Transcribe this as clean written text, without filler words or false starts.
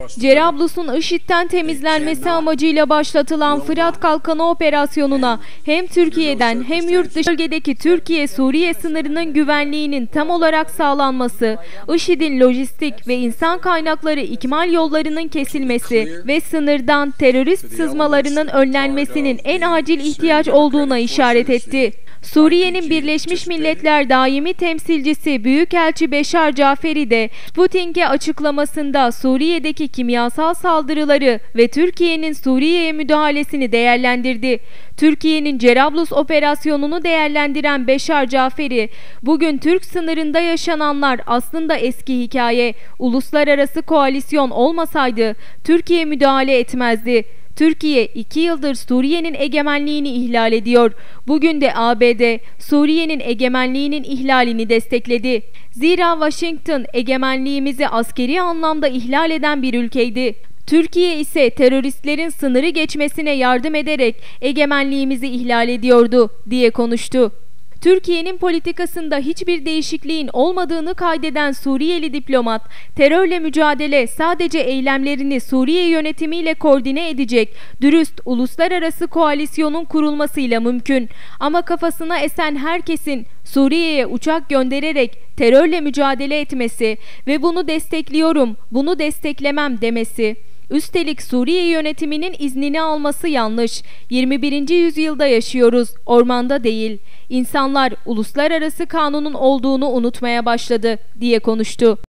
Cerablus'un IŞİD'den temizlenmesi amacıyla başlatılan Fırat Kalkanı operasyonuna hem Türkiye'den hem yurt dışı bölgedeki Türkiye-Suriye sınırının güvenliğinin tam olarak sağlanması, IŞİD'in lojistik ve insan kaynakları ikmal yollarının kesilmesi ve sınırdan terörist sızmalarının önlenmesinin en acil ihtiyaç olduğuna işaret etti. Suriye'nin Birleşmiş Milletler Daimi Temsilcisi Büyükelçi Beşar Caferi de Sputnik'e açıklamasında Suriye'deki kimyasal saldırıları ve Türkiye'nin Suriye'ye müdahalesini değerlendirdi. Türkiye'nin Cerablus operasyonunu değerlendiren Beşar Caferi, "Bugün Türk sınırında yaşananlar aslında eski hikaye. Uluslararası koalisyon olmasaydı Türkiye müdahale etmezdi. Türkiye 2 yıldır Suriye'nin egemenliğini ihlal ediyor. Bugün de ABD, Suriye'nin egemenliğinin ihlalini destekledi. Zira Washington egemenliğimizi askeri anlamda ihlal eden bir ülkeydi. Türkiye ise teröristlerin sınırı geçmesine yardım ederek egemenliğimizi ihlal ediyordu," diye konuştu. Türkiye'nin politikasında hiçbir değişikliğin olmadığını kaydeden Suriyeli diplomat, terörle mücadele sadece eylemlerini Suriye yönetimiyle koordine edecek dürüst uluslararası koalisyonun kurulmasıyla mümkün. Ama kafasına esen herkesin Suriye'ye uçak göndererek terörle mücadele etmesi ve "bunu destekliyorum, bunu desteklemem" demesi. Üstelik Suriye yönetiminin iznini alması yanlış. 21. yüzyılda yaşıyoruz, ormanda değil. İnsanlar uluslararası kanunun olduğunu unutmaya başladı, diye konuştu.